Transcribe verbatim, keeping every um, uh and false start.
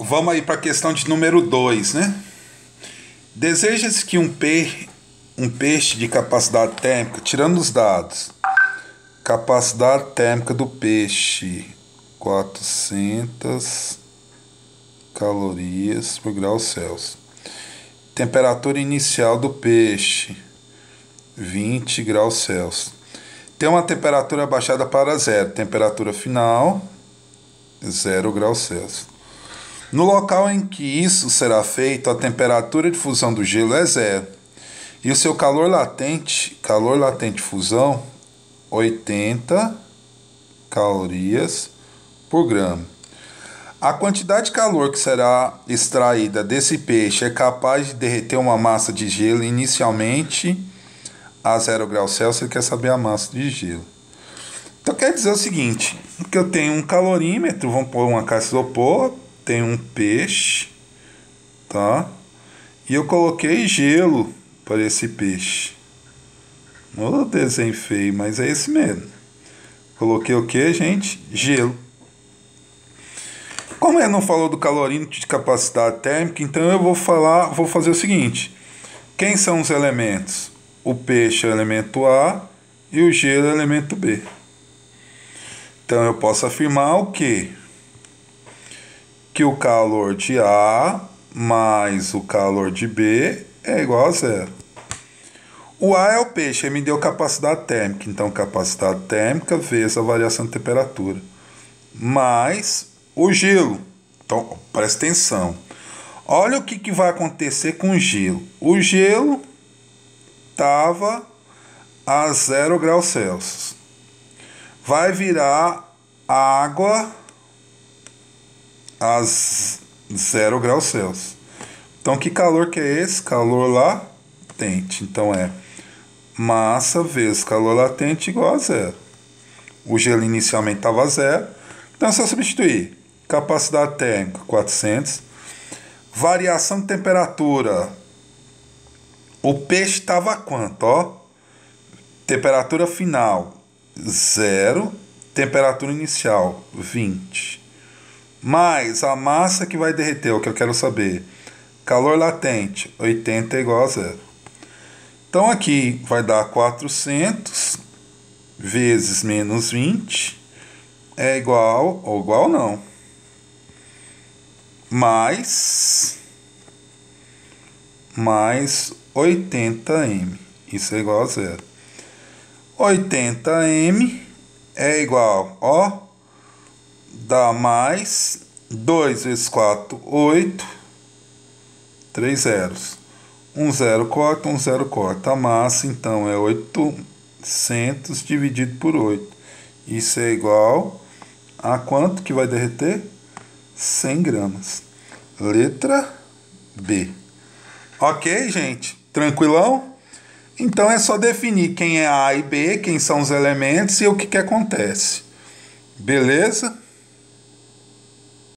vamos aí para a questão de número dois, né? Deseja-se que um, pe... um peixe de capacidade térmica, tirando os dados, capacidade térmica do peixe, quatrocentas calorias por grau Celsius. Temperatura inicial do peixe, vinte graus Celsius. Tem uma temperatura abaixada para zero. Temperatura final, zero graus Celsius. No local em que isso será feito, a temperatura de fusão do gelo é zero. E o seu calor latente, calor latente de fusão, oitenta calorias por grama. A quantidade de calor que será extraída desse peixe é capaz de derreter uma massa de gelo inicialmente a zero graus Celsius. Ele quer saber a massa de gelo. Então quer dizer o seguinte, que eu tenho um calorímetro, vamos pôr uma caixa de isopor, tem um peixe, tá? E eu coloquei gelo para esse peixe. Não desenho feio, mas é esse mesmo. Coloquei o que, gente? Gelo. Como ele não falou do calorímetro de capacidade térmica, então eu vou falar, vou fazer o seguinte. Quem são os elementos? O peixe é o elemento A e o gelo é o elemento B. Então eu posso afirmar o quê? Que o calor de A mais o calor de B é igual a zero. O A é o peixe, ele me deu capacidade térmica. Então, capacidade térmica vezes a variação de temperatura. Mais o gelo. Então, presta atenção. Olha o que, que vai acontecer com o gelo. O gelo estava a zero graus Celsius. Vai virar água a zero graus Celsius. Então, que calor que é esse? Calor latente. Então, é massa vezes calor latente igual a zero. O gelo inicialmente estava a zero. Então, é só substituir. Capacidade térmica, quatrocentos. Variação de temperatura. O peixe estava a quanto? Ó? Temperatura final, zero. Temperatura inicial, vinte. Mais a massa que vai derreter, é o que eu quero saber. Calor latente, oitenta é igual a zero. Então aqui vai dar quatrocentos vezes menos vinte é igual, ou igual não, mais, mais oitenta mililitros. Isso é igual a zero. oitenta mililitros é igual, ó, dá mais dois vezes quatro, oito, três zeros. Um zero corta, um zero corta. A massa, então, é oitocentos dividido por oito. Isso é igual a quanto que vai derreter? cem gramas. Letra B. Ok, gente? Tranquilão? Então, é só definir quem é A e B, quem são os elementos e o que, que acontece. Beleza?